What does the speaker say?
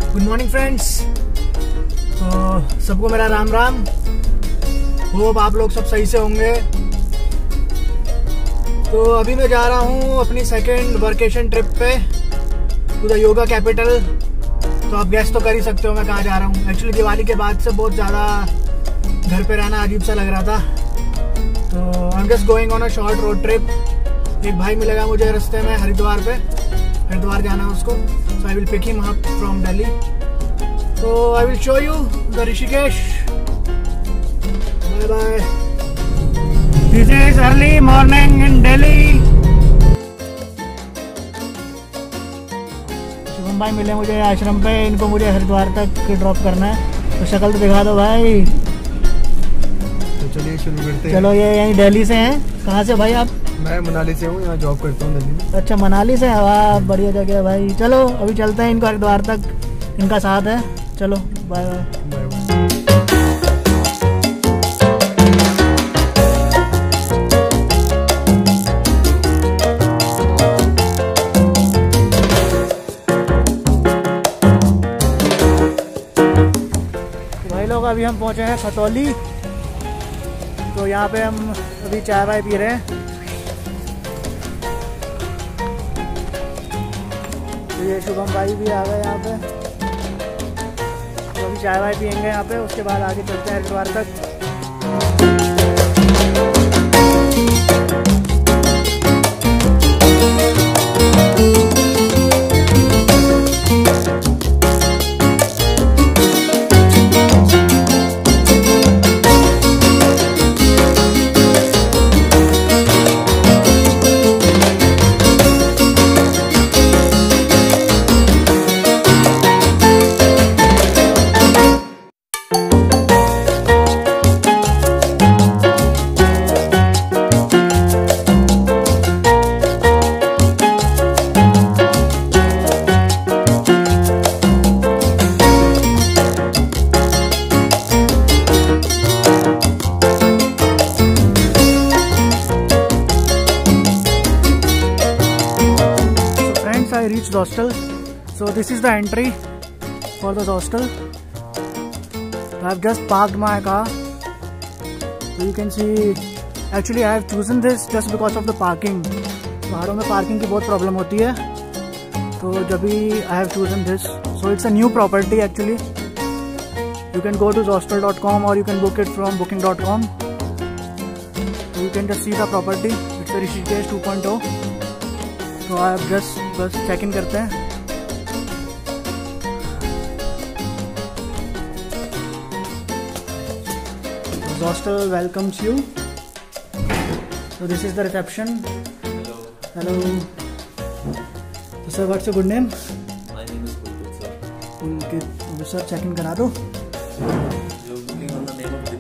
Good morning friends. सबको मेरा Ram Ram. Hope आप लोग सब सही से होंगे। तो अभी मैं जा रहा हूँ अपनी सेकेंड वर्केशन ट्रिप पे टू द योगा कैपिटल। तो आप गेस तो कर ही सकते हो मैं कहाँ जा रहा हूँ। एक्चुअली दिवाली के बाद से बहुत ज़्यादा घर पे रहना अजीब सा लग रहा था, तो I am just going on a short road trip. एक भाई मिलेगा मुझे रास्ते में हरिद्वार पे, हरिद्वार जाना है उसको। So I will pick him up from Delhi. So I will show you the Rishikesh. Bye bye. This is early morning in Delhi. Shubham भाई मिले मुझे आश्रम पे, इनको मुझे हरिद्वार तक ड्रॉप करना है। तो शक्ल तो दिखा दो भाई। तो चलिए शुरू करते हैं। चलो, ये यहीं दिल्ली से हैं। कहाँ से भाई आप? मैं मनाली से हूँ, यहाँ जॉब करता हूँ दिल्ली में। अच्छा, मनाली से। वाह, बढ़िया जगह है भाई। चलो अभी चलते हैं, इनको हरिद्वार तक इनका साथ है। चलो बाय बाय। भाई लोग अभी हम पहुँचे हैं खतौली। तो यहाँ पे हम अभी चाय वाय पी रहे हैं। तो ये शुभम भाई भी आ गए यहाँ पे। तो अभी चाय वाय पियेंगे यहाँ पे, उसके बाद आगे चलते हैं हरिद्वार तक। I reached the hostel. So this is the entry for the hostel. I have just parked my car. So you can see, actually I have chosen this just because of the parking. पहाड़ों में parking की बहुत problem होती है, तो जब भी I have chosen this. So it's a new property actually. You can go to hostel.com or you can book it from booking.com. So you can just see the property. It's a Rishikesh 2.0. तो आप just बस check in करते हैं। Hostel welcomes you. तो this is the reception. Hello तो sir, what's your good name? My name is Pulkit sir. Pulkit. Sir check in करा दो। You're booking on the name of